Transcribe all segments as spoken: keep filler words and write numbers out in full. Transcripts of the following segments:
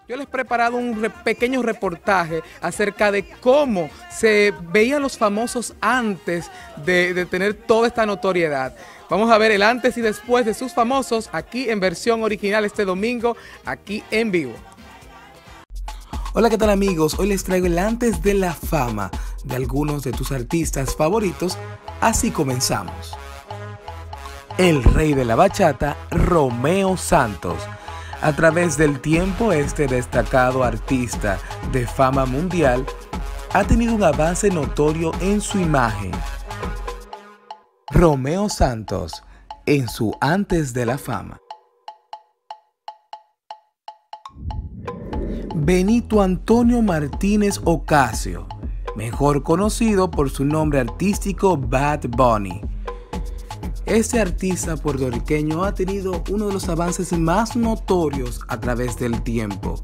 Yo les he preparado un re- pequeño reportaje acerca de cómo se veían los famosos antes de, de tener toda esta notoriedad. Vamos a ver el antes y después de sus famosos aquí en versión original este domingo, aquí en vivo. Hola, ¿qué tal amigos? Hoy les traigo el antes de la fama de algunos de tus artistas favoritos. Así comenzamos. El rey de la bachata, Romeo Santos. A través del tiempo, este destacado artista de fama mundial ha tenido un avance notorio en su imagen. Romeo Santos, en su antes de la fama. Benito Antonio Martínez Ocasio, mejor conocido por su nombre artístico Bad Bunny. Este artista puertorriqueño ha tenido uno de los avances más notorios a través del tiempo.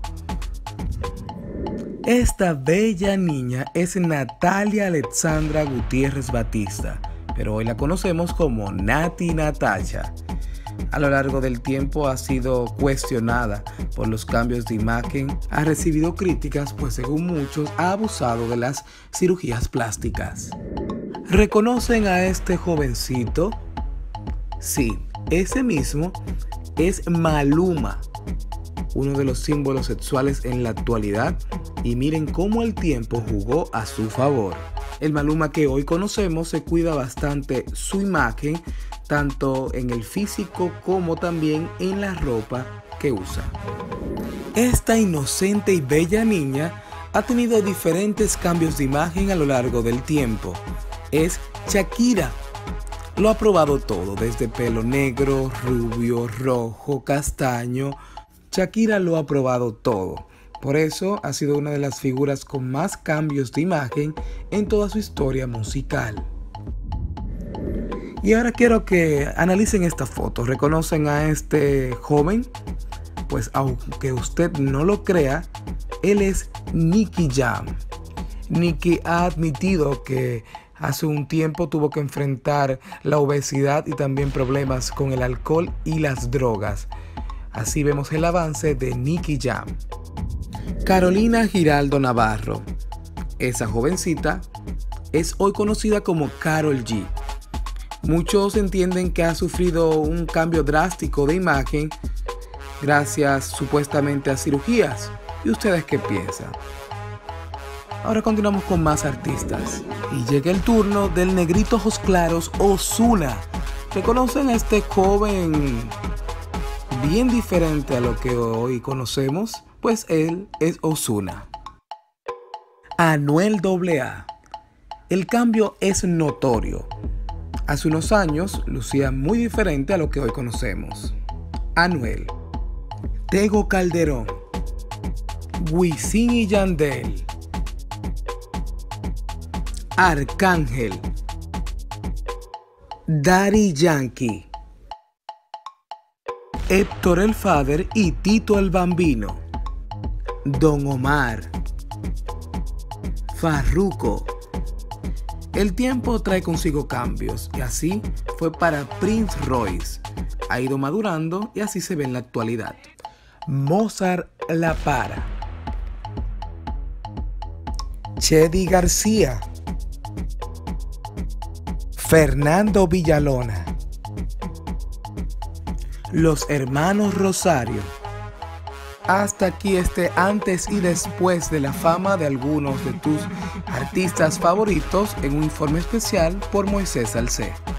Esta bella niña es Natalia Alexandra Gutiérrez Batista, pero hoy la conocemos como Nati Natasha. A lo largo del tiempo ha sido cuestionada por los cambios de imagen, ha recibido críticas pues según muchos ha abusado de las cirugías plásticas. ¿Reconocen a este jovencito? Sí, ese mismo es Maluma, uno de los símbolos sexuales en la actualidad, y miren cómo el tiempo jugó a su favor. El Maluma que hoy conocemos se cuida bastante su imagen, tanto en el físico como también en la ropa que usa. Esta inocente y bella niña ha tenido diferentes cambios de imagen a lo largo del tiempo. Es Shakira. Lo ha probado todo, desde pelo negro, rubio, rojo, castaño. Shakira lo ha probado todo. Por eso ha sido una de las figuras con más cambios de imagen en toda su historia musical. Y ahora quiero que analicen esta foto. ¿Reconocen a este joven? Pues aunque usted no lo crea, él es Nicky Jam. Nicky ha admitido que hace un tiempo tuvo que enfrentar la obesidad y también problemas con el alcohol y las drogas. Así vemos el avance de Nicky Jam. Carolina Giraldo Navarro. Esa jovencita es hoy conocida como Karol G. Muchos entienden que ha sufrido un cambio drástico de imagen gracias supuestamente a cirugías. ¿Y ustedes qué piensan? Ahora continuamos con más artistas y llega el turno del negrito ojos claros Ozuna. ¿Reconocen a este joven bien diferente a lo que hoy conocemos? Pues él es Ozuna. Anuel doble A. El cambio es notorio. Hace unos años lucía muy diferente a lo que hoy conocemos. Anuel. Tego Calderón. Wisin y Yandel. Arcángel. Daddy Yankee. Héctor el Father y Tito el Bambino. Don Omar. Farruko. El tiempo trae consigo cambios y así fue para Prince Royce. Ha ido madurando y así se ve en la actualidad. Mozart La Para. Chedi García. Fernando Villalona. Los hermanos Rosario. Hasta aquí este antes y después de la fama de algunos de tus artistas favoritos en un informe especial por Moisés Salcé.